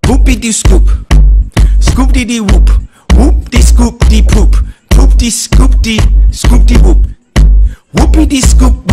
Whoopie dee scoop, scoop dee dee whoop, whoop dee scoop dee poop, poop dee scoop dee whoop, whoopie dee scoop.